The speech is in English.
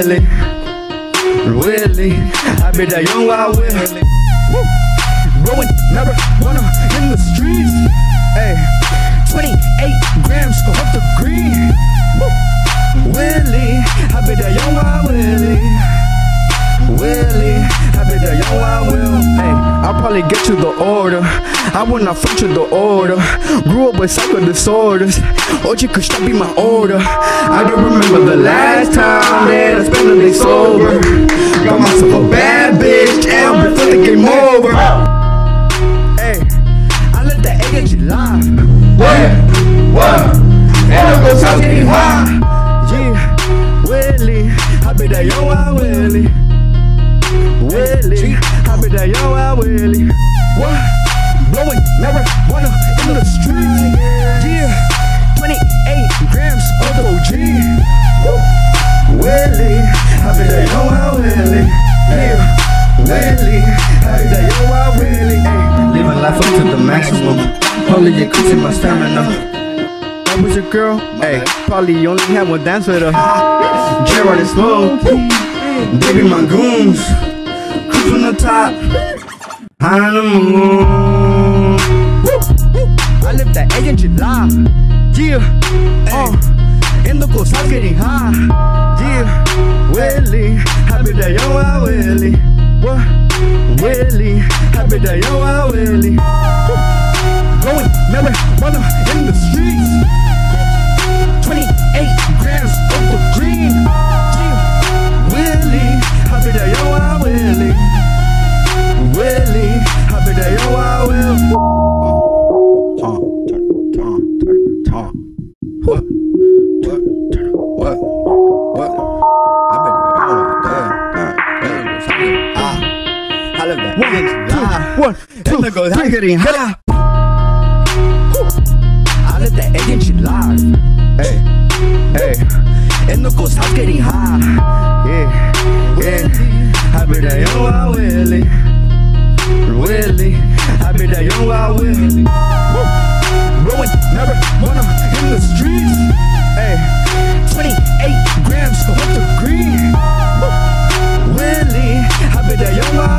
Willie, Willie, I be the young wild Willie. Growing marijuana in the streets. Hey, 28 grams of the green. Willie, I be the young wild Willie. Willie, I be the young wild Will. Hey, I'll probably get you the order. I will not fuck you the order. Grew up with psycho disorders. Oh, you could stop be my order. I don't remember the last time that I spent a day sober. Got myself a bad bitch and before the game over. Hey, I let the energy lie. What? And I'm gonna start getting high. Yeah, Willie, I be the young wild Willie. Willie, I be the young wild Willie. What? Blowing marijuana in the streets. Yeah, 28 grams of OG. Willie, I be the young wild Willie. Yeah, Willie, I be the young wild Willie. Ay, living life up to the maximum. Holy, increasing my stamina. That was your girl? Hey, probably only had one dance with her. Gerard and Smoke, they be my goons. Cruise from the top, high on the moon. I live that edge in July. Yeah, in the coast, I'm getting high. Yeah, Willie, I be the young wild Willie. What? Willie, I be the young wild Willie. Growing marijuana in the streets. 28 grams of the green. Yeah, Willie, I be the young wild Willie. Willie, I be the young wild Will. What? I love that. 1, 2, 1, 2, 3, I'm getting high. I let the energy live. Hey, hey, in the ghost house getting high. Yeah, I be the young wild Willie. Willie, I be the young wild Willie. Growing marijuana in the streets. Hey, 28 grams of the green. Willie, I be the young wild